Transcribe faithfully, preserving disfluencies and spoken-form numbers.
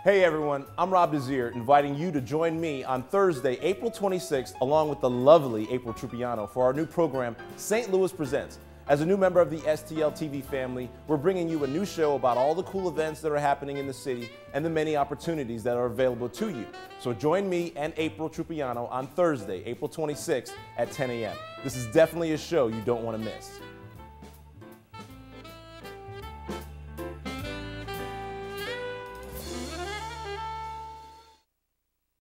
Hey everyone, I'm Rob Desir, inviting you to join me on Thursday, April twenty-sixth, along with the lovely April Trupiano for our new program, Saint Louis Presents. As a new member of the S T L T V family, we're bringing you a new show about all the cool events that are happening in the city and the many opportunities that are available to you. So join me and April Trupiano on Thursday, April twenty-sixth at ten A M This is definitely a show you don't want to miss.